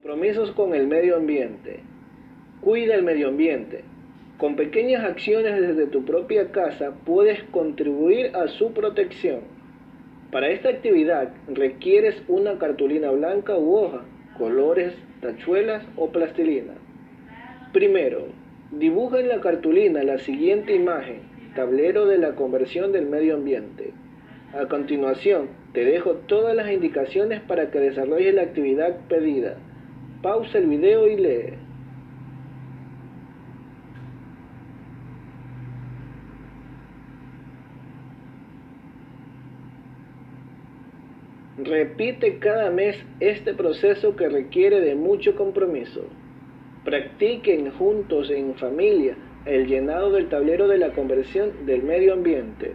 Compromisos con el medio ambiente. Cuida el medio ambiente. Con pequeñas acciones desde tu propia casa puedes contribuir a su protección. Para esta actividad requieres una cartulina blanca u hoja, colores, tachuelas o plastilina. Primero, dibuja en la cartulina la siguiente imagen: tablero de la conversión del medio ambiente. A continuación, te dejo todas las indicaciones para que desarrolles la actividad pedida. Pausa el video y lee. Repite cada mes este proceso que requiere de mucho compromiso. Practiquen juntos en familia el llenado del tablero de la conversión del medio ambiente.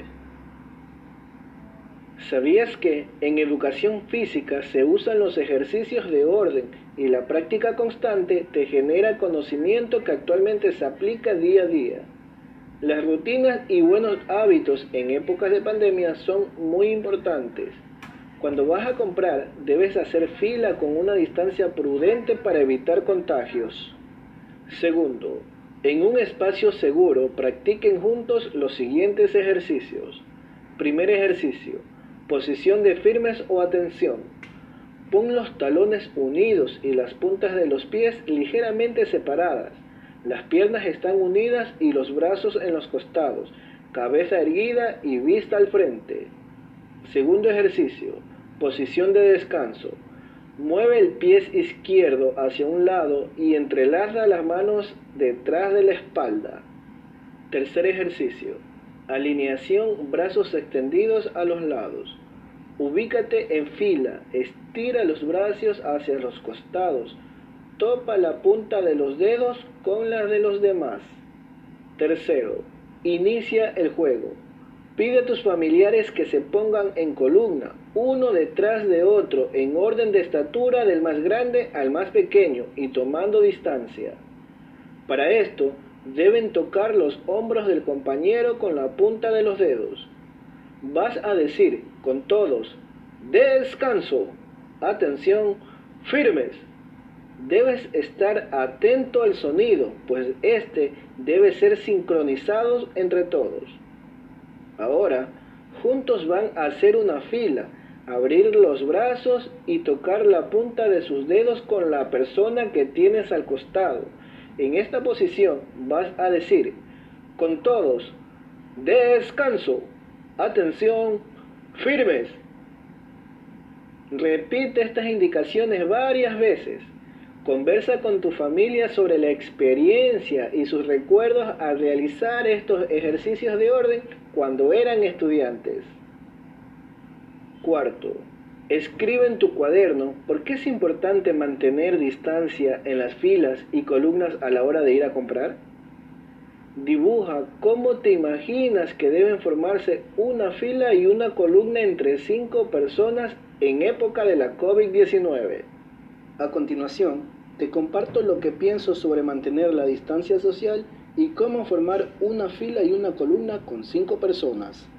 ¿Sabías que en educación física se usan los ejercicios de orden y la práctica constante te genera conocimiento que actualmente se aplica día a día? Las rutinas y buenos hábitos en épocas de pandemia son muy importantes. Cuando vas a comprar, debes hacer fila con una distancia prudente para evitar contagios. Segundo, en un espacio seguro, practiquen juntos los siguientes ejercicios. Primer ejercicio: posición de firmes o atención. Pon los talones unidos y las puntas de los pies ligeramente separadas. Las piernas están unidas y los brazos en los costados, cabeza erguida y vista al frente. Segundo ejercicio: posición de descanso. Mueve el pie izquierdo hacia un lado y entrelaza las manos detrás de la espalda. Tercer ejercicio: alineación, brazos extendidos a los lados. Ubícate en fila, estira los brazos hacia los costados, topa la punta de los dedos con la de los demás. Tercero, inicia el juego. Pide a tus familiares que se pongan en columna, uno detrás de otro, en orden de estatura del más grande al más pequeño y tomando distancia. Para esto, deben tocar los hombros del compañero con la punta de los dedos. Vas a decir con todos: descanso, atención, firmes. Debes estar atento al sonido, pues este debe ser sincronizado entre todos. Ahora, juntos van a hacer una fila, abrir los brazos y tocar la punta de sus dedos con la persona que tienes al costado. En esta posición vas a decir con todos: descanso, atención, firmes. Repite estas indicaciones varias veces. Conversa con tu familia sobre la experiencia y sus recuerdos al realizar estos ejercicios de orden cuando eran estudiantes. Cuarto, escribe en tu cuaderno por qué es importante mantener distancia en las filas y columnas a la hora de ir a comprar. Dibuja cómo te imaginas que deben formarse una fila y una columna entre 5 personas en época de la COVID-19. A continuación, te comparto lo que pienso sobre mantener la distancia social y cómo formar una fila y una columna con 5 personas.